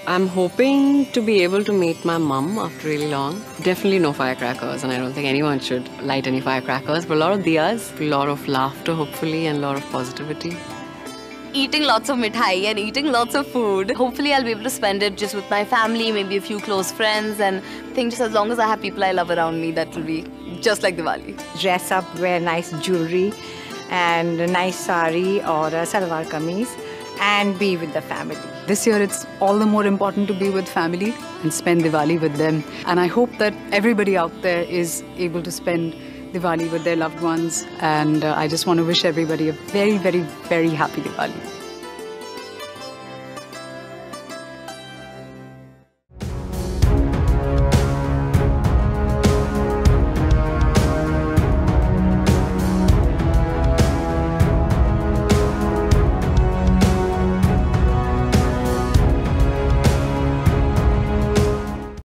I'm hoping to be able to meet my mum after really long. Definitely no firecrackers, and I don't think anyone should light any firecrackers, but a lot of diyas, a lot of laughter hopefully, and a lot of positivity. Eating lots of mithai and eating lots of food. Hopefully I'll be able to spend it just with my family, maybe a few close friends, and I think just as long as I have people I love around me, that will be just like Diwali. Dress up, wear nice jewelry and a nice sari or a salwar kameez and be with the family. This year it's all the more important to be with family and spend Diwali with them. And I hope that everybody out there is able to spend Diwali with their loved ones. And I just want to wish everybody a very, very, very happy Diwali.